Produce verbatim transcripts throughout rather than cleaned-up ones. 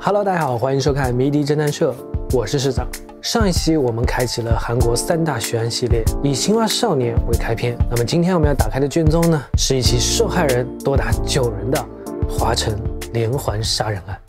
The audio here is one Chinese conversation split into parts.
Hello， 大家好，欢迎收看迷笛侦探社，我是市长。上一期我们开启了韩国三大悬案系列，以青蛙少年为开篇。那么今天我们要打开的卷宗呢，是一起受害人多达九人的华城连环杀人案。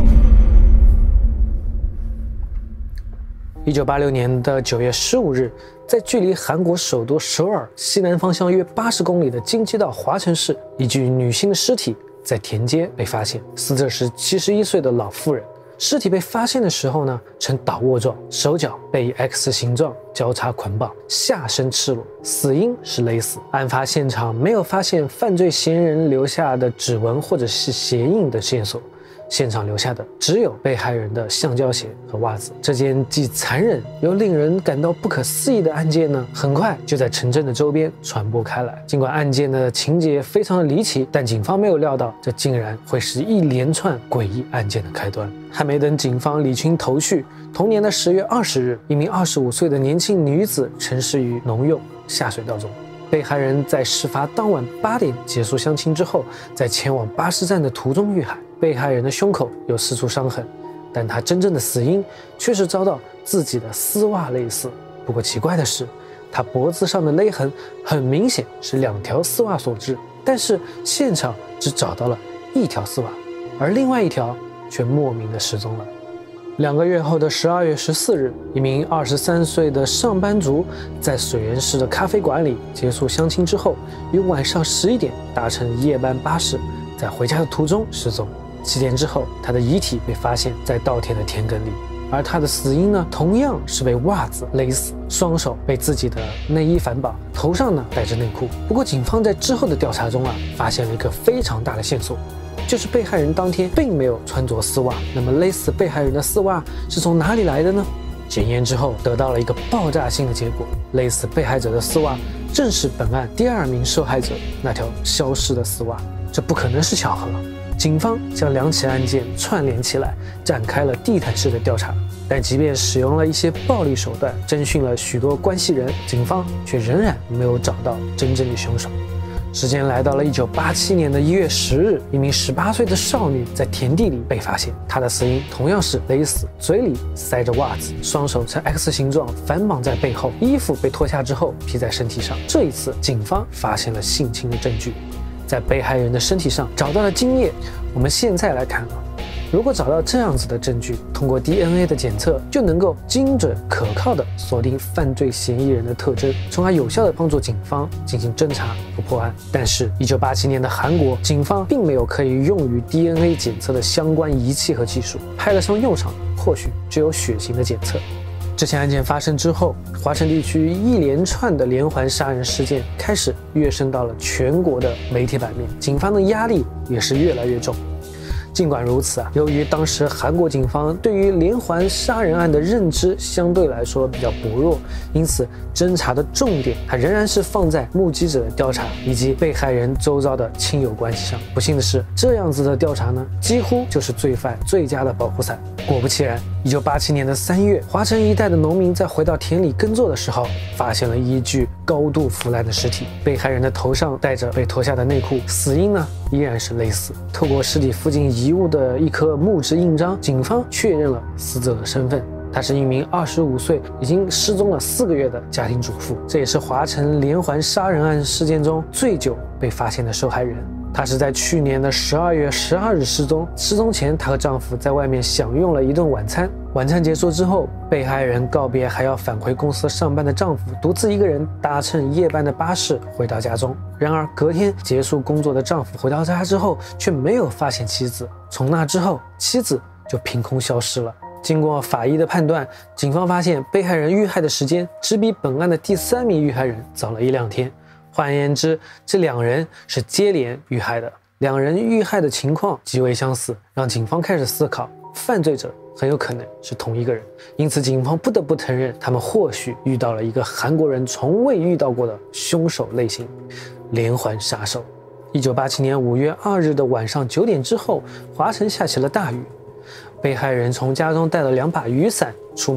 一九八六年的九月十五日，在距离韩国首都首尔西南方向约八十公里的京畿道华城市，一具女性的尸体在田间被发现，死者是七十一岁的老妇人。尸体被发现的时候呢，呈倒卧状，手脚被以 X 形状交叉捆绑，下身赤裸，死因是勒死。案发现场没有发现犯罪嫌疑人留下的指纹或者是鞋印的线索，现场留下的只有被害人的橡胶鞋和袜子。这件既残忍又令人感到不可思议的案件呢，很快就在城镇的周边传播开来。尽管案件的情节非常的离奇，但警方没有料到这竟然会是一连串诡异案件的开端。还没等警方理清头绪，同年的十月二十日，一名二十五岁的年轻女子沉尸于农用下水道中。被害人在事发当晚八点结束相亲之后，在前往巴士站的途中遇害。被害人的胸口有四处伤痕，但他真正的死因却是遭到自己的丝袜勒死。不过奇怪的是，他脖子上的勒痕很明显是两条丝袜所致，但是现场只找到了一条丝袜，而另外一条却莫名的失踪了。两个月后的十二月十四日，一名二十三岁的上班族在水源市的咖啡馆里结束相亲之后，于晚上十一点搭乘夜班巴士，在回家的途中失踪。七天之后，他的遗体被发现在稻田的田埂里，而他的死因呢，同样是被袜子勒死，双手被自己的内衣反绑，头上呢戴着内裤。不过警方在之后的调查中啊，发现了一个非常大的线索，就是被害人当天并没有穿着丝袜。那么勒死被害人的丝袜是从哪里来的呢？检验之后得到了一个爆炸性的结果，勒死被害者的丝袜正是本案第二名受害者那条消失的丝袜，这不可能是巧合。警方将两起案件串联起来，展开了地毯式的调查。但即便使用了一些暴力手段，侦讯了许多关系人，警方却仍然没有找到真正的凶手。时间来到了一九八七年的一月十日，一名十八岁的少女在田地里被发现，她的死因同样是勒死，嘴里塞着袜子，双手呈 X 形状反绑在背后，衣服被脱下之后披在身体上。这一次，警方发现了性侵的证据，在被害人的身体上找到了精液。我们现在来看啊，如果找到这样子的证据，通过 D N A 的检测就能够精准可靠的锁定犯罪嫌疑人的特征，从而有效的帮助警方进行侦查和破案。但是一九八七年的韩国警方并没有可以用于 D N A 检测的相关仪器和技术，派得上用场或许只有血型的检测。这起案件发生之后，华城地区一连串的连环杀人事件开始跃升到了全国的媒体版面，警方的压力也是越来越重。尽管如此啊，由于当时韩国警方对于连环杀人案的认知相对来说比较薄弱，因此侦查的重点还仍然是放在目击者的调查以及被害人周遭的亲友关系上。不幸的是，这样子的调查呢，几乎就是罪犯最佳的保护伞。果不其然，一九八七年的三月，华城一带的农民在回到田里耕作的时候，发现了一具高度腐烂的尸体，被害人的头上戴着被脱下的内裤，死因呢依然是勒死。透过尸体附近遗物的一颗木质印章，警方确认了死者的身份，她是一名二十五岁已经失踪了四个月的家庭主妇，这也是华城连环杀人案事件中最久被发现的受害人。她是在去年的十二月十二日失踪，失踪前她和丈夫在外面享用了一顿晚餐。晚餐结束之后，被害人告别还要返回公司上班的丈夫，独自一个人搭乘夜班的巴士回到家中。然而隔天结束工作的丈夫回到家之后，却没有发现妻子。从那之后，妻子就凭空消失了。经过法医的判断，警方发现被害人遇害的时间只比本案的第三名遇害人早了一两天。换言之，这两人是接连遇害的，两人遇害的情况极为相似，让警方开始思考，犯罪者很有可能是同一个人。因此警方不得不承认，他们或许遇到了一个韩国人从未遇到过的凶手类型——连环杀手。一九八七年五月二日的晚上九点之后，华城下起了大雨。被害人从家中带了两把雨伞出门，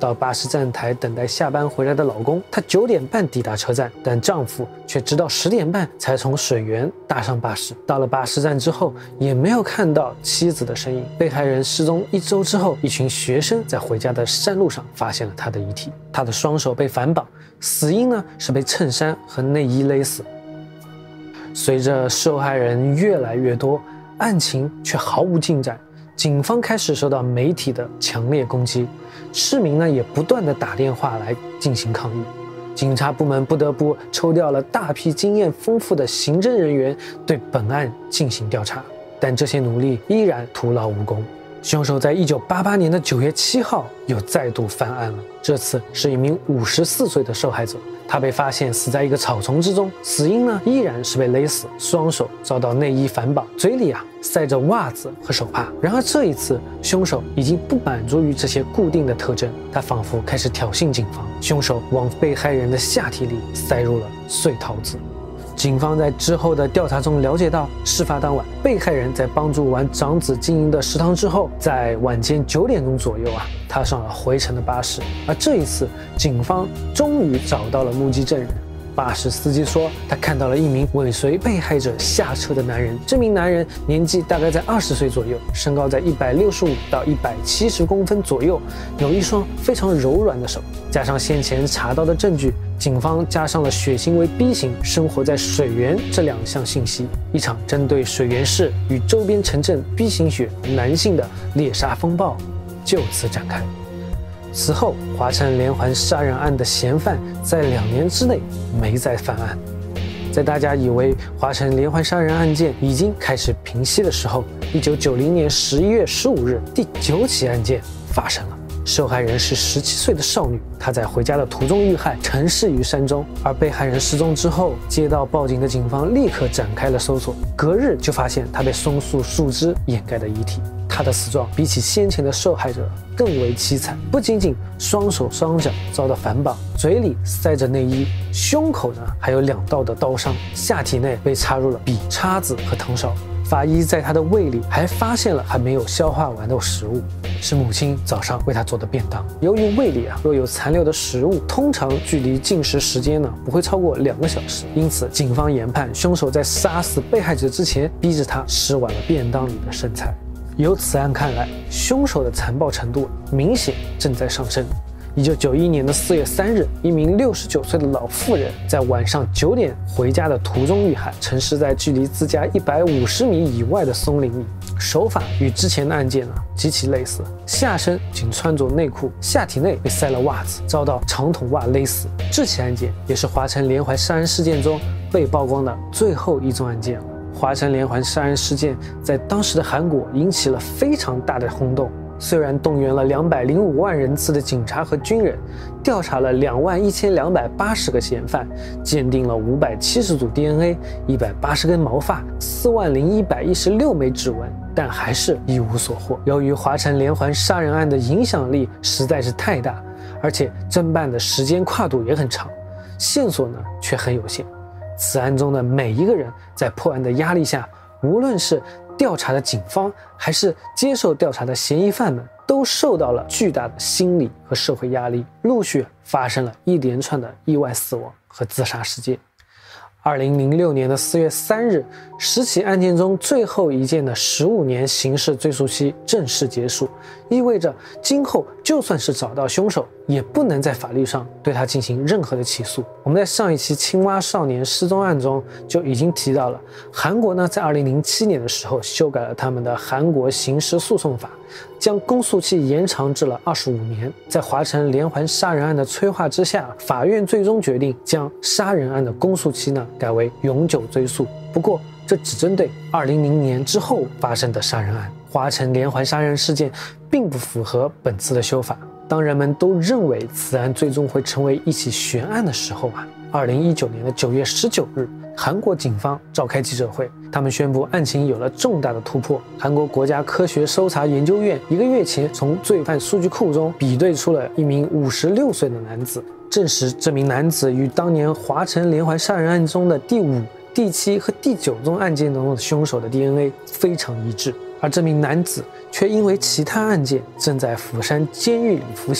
到巴士站台等待下班回来的老公。她九点半抵达车站，但丈夫却直到十点半才从水源搭上巴士。到了巴士站之后，也没有看到妻子的身影。被害人失踪一周之后，一群学生在回家的山路上发现了他的遗体，他的双手被反绑，死因呢是被衬衫和内衣勒死。随着受害人越来越多，案情却毫无进展。警方开始受到媒体的强烈攻击，市民呢也不断的打电话来进行抗议。警察部门不得不抽调了大批经验丰富的刑侦人员对本案进行调查，但这些努力依然徒劳无功。凶手在一九八八年的九月七号又再度犯案了，这次是一名五十四岁的受害者，他被发现死在一个草丛之中，死因呢依然是被勒死，双手遭到内衣反绑，嘴里啊塞着袜子和手帕。然而这一次，凶手已经不满足于这些固定的特征，他仿佛开始挑衅警方。凶手往被害人的下体里塞入了碎桃子。警方在之后的调查中了解到，事发当晚，被害人在帮助完长子经营的食堂之后，在晚间九点钟左右啊，踏上了回程的巴士。而这一次，警方终于找到了目击证人。巴士司机说，他看到了一名尾随被害者下车的男人。这名男人年纪大概在二十岁左右，身高在一百六十五到一百七十公分左右，有一双非常柔软的手。加上先前查到的证据，警方加上了血型为 B 型，生活在水源这两项信息，一场针对水源市与周边城镇 B 型血男性的猎杀风暴就此展开。此后，华城连环杀人案的嫌犯在两年之内没再犯案。在大家以为华城连环杀人案件已经开始平息的时候，一九九零年十一月十五日，第九起案件发生了。受害人是十七岁的少女，她在回家的途中遇害，沉尸于山中。而被害人失踪之后，接到报警的警方立刻展开了搜索，隔日就发现她被松树树枝掩盖的遗体。她的死状比起先前的受害者更为凄惨，不仅仅双手双脚遭到反绑，嘴里塞着内衣，胸口呢还有两道的刀伤，下体内被插入了笔、叉子和藤勺。法医在她的胃里还发现了还没有消化完的食物，是母亲早上为她做的便当。由于胃里啊若有残留的食物，通常距离进食时间呢不会超过两个小时，因此警方研判凶手在杀死被害者之前，逼着她吃完了便当里的剩菜。由此案看来，凶手的残暴程度明显正在上升。一九九一年的四月三日，一名六十九岁的老妇人在晚上九点回家的途中遇害，沉尸在距离自家一百五十米以外的松林里。手法与之前的案件呢极其类似，下身仅穿着内裤，下体内被塞了袜子，遭到长筒袜勒死。这起案件也是华城连环杀人事件中被曝光的最后一宗案件了。华城连环杀人事件在当时的韩国引起了非常大的轰动。虽然动员了两百零五万人次的警察和军人，调查了两万一千两百八十个嫌犯，鉴定了五百七十组 D N A、一百八十根毛发、四万零一百一十六枚指纹，但还是一无所获。由于华城连环杀人案的影响力实在是太大，而且侦办的时间跨度也很长，线索呢却很有限。此案中的每一个人在破案的压力下，无论是调查的警方还是接受调查的嫌疑犯们，都受到了巨大的心理和社会压力，陆续发生了一连串的意外死亡和自杀事件。二零零六年的四月三日，十起案件中最后一件的十五年刑事追诉期正式结束，意味着今后就算是找到凶手，也不能在法律上对他进行任何的起诉。我们在上一期青蛙少年失踪案中就已经提到了，韩国呢在二零零七年的时候修改了他们的韩国刑事诉讼法，将公诉期延长至了二十五年。在华城连环杀人案的催化之下，法院最终决定将杀人案的公诉期呢改为永久追诉。不过这只针对二零零年之后发生的杀人案。华城连环杀人事件并不符合本次的修法。当人们都认为此案最终会成为一起悬案的时候啊，二零一九年的九月十九日，韩国警方召开记者会，他们宣布案情有了重大的突破。韩国国家科学搜查研究院一个月前从罪犯数据库中比对出了一名五十六岁的男子，证实这名男子与当年华城连环杀人案中的第五、第七和第九宗案件中的凶手的 D N A 非常一致。而这名男子却因为其他案件正在釜山监狱里服刑。不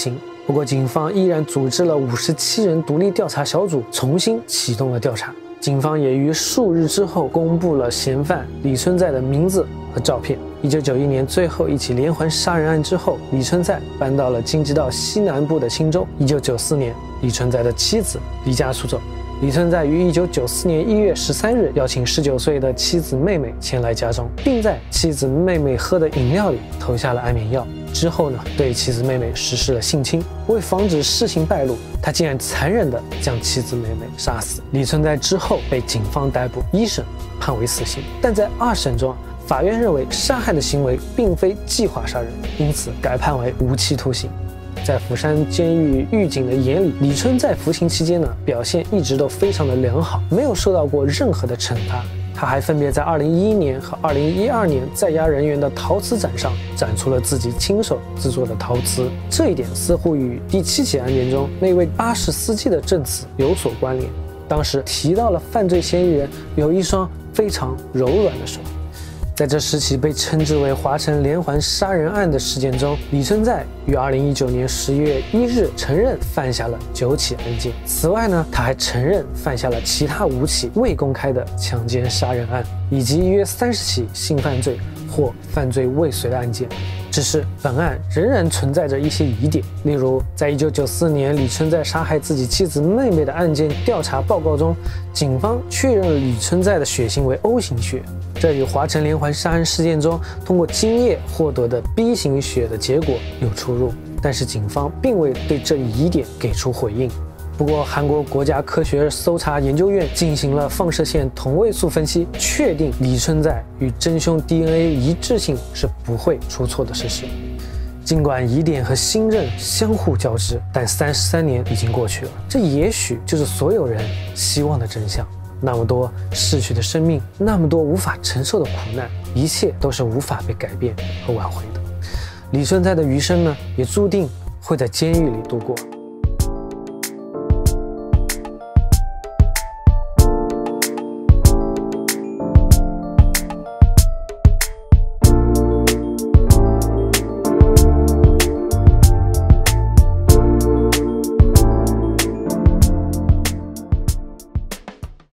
不过警方依然组织了五十七人独立调查小组，重新启动了调查。警方也于数日之后公布了嫌犯李春在的名字和照片。一九九一年最后一起连环杀人案之后，李春在搬到了京畿道西南部的青州。一九九四年，李春在的妻子离家出走。李春在于一九九四年一月十三日邀请十九岁的妻子妹妹前来家中，并在妻子妹妹喝的饮料里投下了安眠药。之后呢，对妻子妹妹实施了性侵。为防止事情败露，他竟然残忍地将妻子妹妹杀死。李春在之后被警方逮捕，一审判为死刑，但在二审中，法院认为杀害的行为并非计划杀人，因此改判为无期徒刑。在釜山监狱狱警的眼里，李春在服刑期间呢，表现一直都非常的良好，没有受到过任何的惩罚。他还分别在二零一一年和二零一二年在押人员的陶瓷展上展出了自己亲手制作的陶瓷，这一点似乎与第七起案件中那位巴士司机的证词有所关联。当时提到了犯罪嫌疑人有一双非常柔软的手。在这十起被称之为华城连环杀人案的事件中，李春在于二零一九年十一月一日承认犯下了九起案件。此外呢，他还承认犯下了其他五起未公开的强奸杀人案，以及约三十起性犯罪或犯罪未遂的案件。只是本案仍然存在着一些疑点，例如在一九九四年李春在杀害自己妻子妹妹的案件调查报告中，警方确认了李春在的血型为 O 型血，这与华城连环杀人事件中通过精液获得的 B 型血的结果有出入，但是警方并未对这一疑点给出回应。不过，韩国国家科学搜查研究院进行了放射线同位素分析，确定李春在与真凶 D N A 一致性是不会出错的事实。尽管疑点和新认相互交织，但三十三年已经过去了，这也许就是所有人希望的真相。那么多逝去的生命，那么多无法承受的苦难，一切都是无法被改变和挽回的。李春在的余生呢，也注定会在监狱里度过。